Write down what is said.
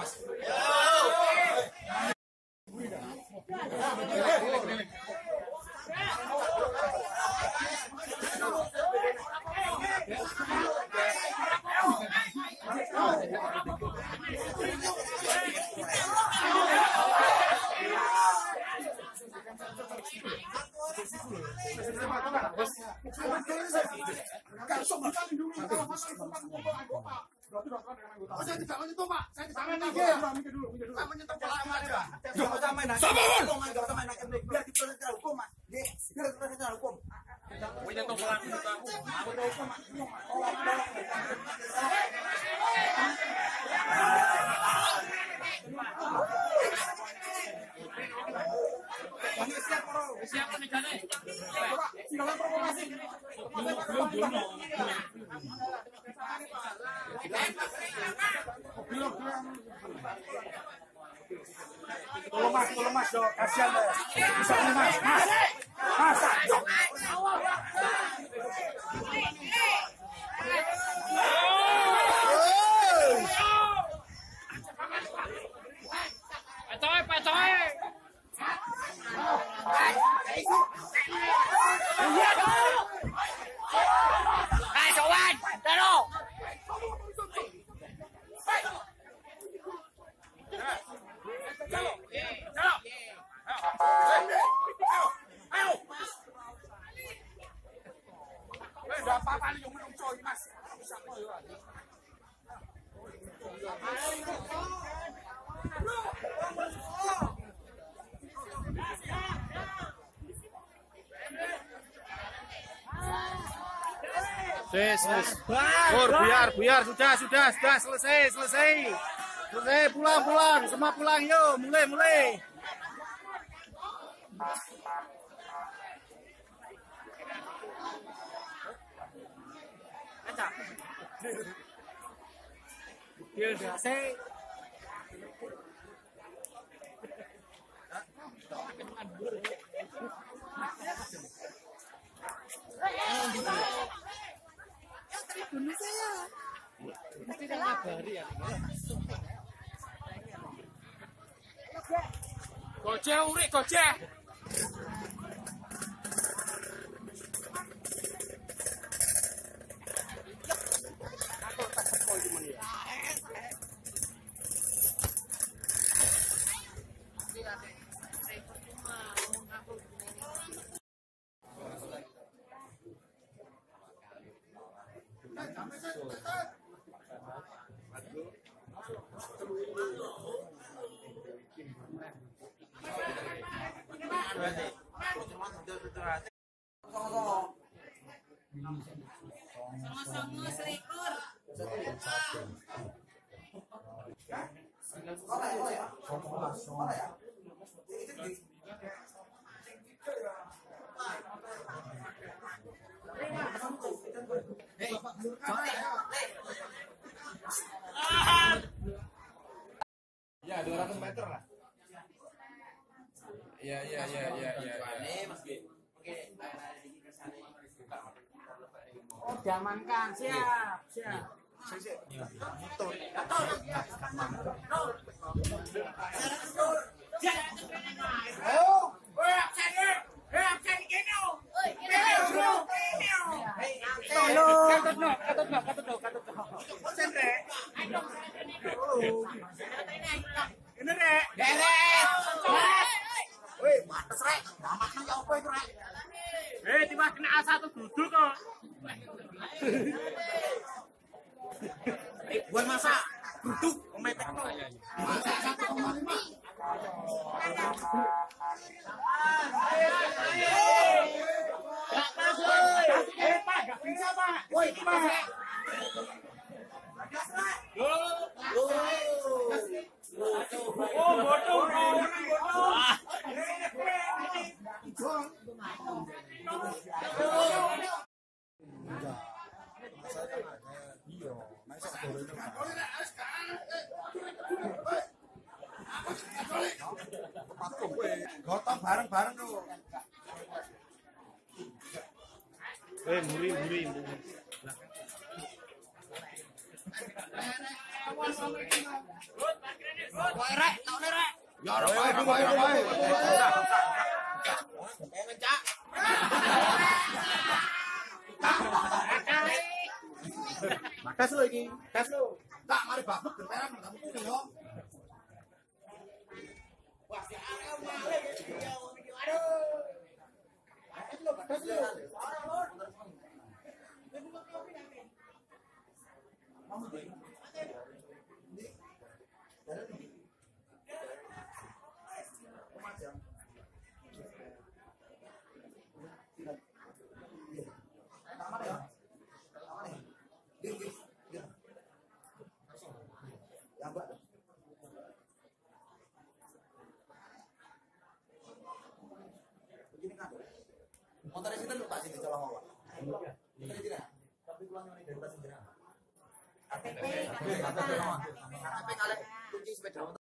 Tolong mas, kasihan deh. Bisa nih mas. Buyar, sudah selesai. Pulang, semua pulang yuk, mulai. Gojek. Sama-sama selikur. Ya, 200 meter lah. Iya. Oh, diamankan. Siap. Tiba kena A1 duduk kok. Buat masak. Duduk, memek no. Masak 1,5. Pak, gak bisa, Pak. Woi, Pak. Bodoh. Gotong bareng-bareng tuh. Muri. rek, tak rek. Ya ora bae. Ngencak. Tes lo iki, tes lo. Tak mari babuk genteran kamu kuwi yo. Wah, si Arel malah aduh. Tes lo, tes lo. Motor itu lupa sih dicolong awak. Ini tidak. Tapi pulang ini dari pasir. KTP, KTP, KTP, kunci sepeda motor.